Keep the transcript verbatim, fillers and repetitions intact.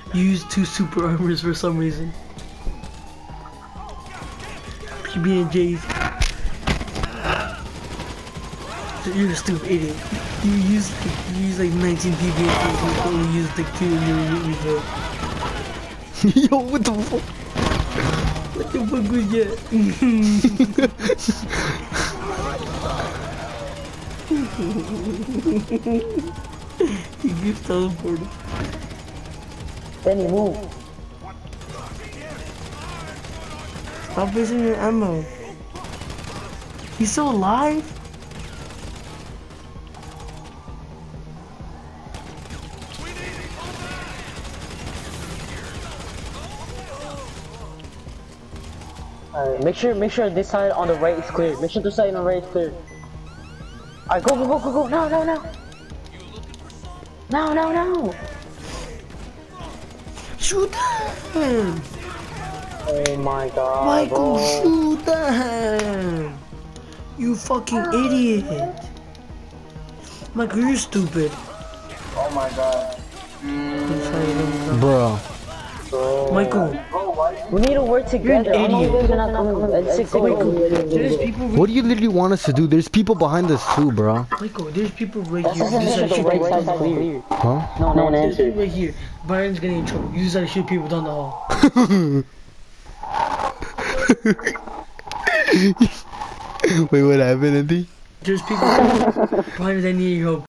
You use two super armors for some reason. P B and J's. You're a stupid idiot. You use like, you use like nineteen P B and J's, you only use like two and you refill. Yo, what the fuck? What the fuck was that? He keeps teleporting. Benny, move. Stop wasting your ammo. He's still alive? Alright, make sure, make sure this side on the right is clear. Make sure this side on the right is clear. Alright, go, go, go, go, go. No, no, no. No, no, no. Shoot him! Oh my god, Michael, bro. shoot him! You fucking idiot! Michael, you're stupid. Oh my god. Bro. Bro. Michael. We need to work together. You're an idiot. They're not coming. Let's go. Michael, there's people. What do you literally want us to do? There's people behind us too, bro. Michael, there's people right That's here. You just gotta the shoot right people side down the hall. clear. Huh? No, no one There's people answered. right here. Byron's getting in trouble. You just gotta shoot people down the hall. Wait, what happened, Andy? There's people behind that need your help.